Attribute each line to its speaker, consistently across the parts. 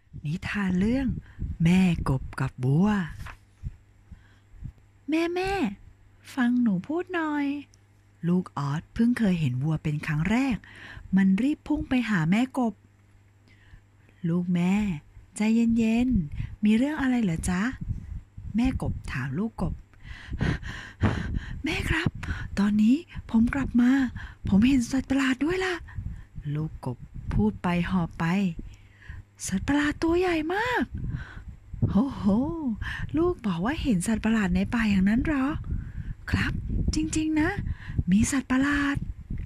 Speaker 1: นิทานเรื่องแม่กบกับบัวแม่ฟังหนูพูดหน่อยลูกออสเพิ่งเคยเห็นวัวเป็นครั้งแรกมันรีบพุ่งไปหาแม่กบลูกแม่ใจเย็นๆมีเรื่องอะไรเหรอจ๊ะแม่กบถามลูกกบแม่ครับตอนนี้ผมกลับมาผมเห็นสัตว์ประหลาดด้วยล่ะลูกกบพูดไปหอบไปสัตว์ประหลาดตัวใหญ่มากโอ้โหลูกบอกว่าเห็นสัตว์ประหลาดในป่าอย่างนั้นเหรอครับจริงๆนะมีสัตว์ประหลาด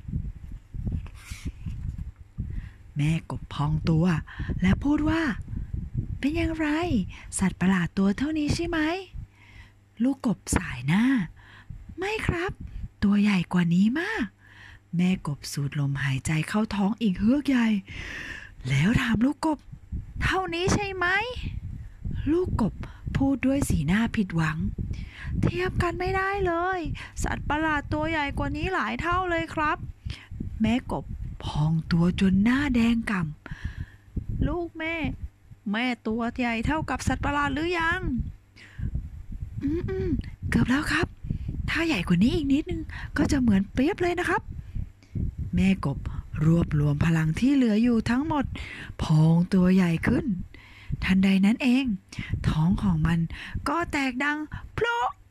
Speaker 1: แม่กบพองตัวและพูดว่าเป็นอย่างไรสัตว์ประหลาดตัวเท่านี้ใช่ไหมลูกกบสายหน้าไม่ครับตัวใหญ่กว่านี้มากแม่กบสูดลมหายใจเข้าท้องอีกเฮือกใหญ่แล้วถามลูกกบเท่านี้ใช่ไหมลูกกบพูดด้วยสีหน้าผิดหวังเทียบกันไม่ได้เลยสัตว์ประหลาดตัวใหญ่กว่านี้หลายเท่าเลยครับแม่กบพองตัวจนหน้าแดงก่ำลูกแม่ตัวใหญ่เท่ากับสัตว์ประหลาดหรือยังเกือบแล้วครับถ้าใหญ่กว่านี้อีกนิดนึงก็จะเหมือนเปรียบเลยนะครับแม่กบรวบรวมพลังที่เหลืออยู่ทั้งหมดพองตัวใหญ่ขึ้นทันใดนั้นเองท้องของมันก็แตกดังโพล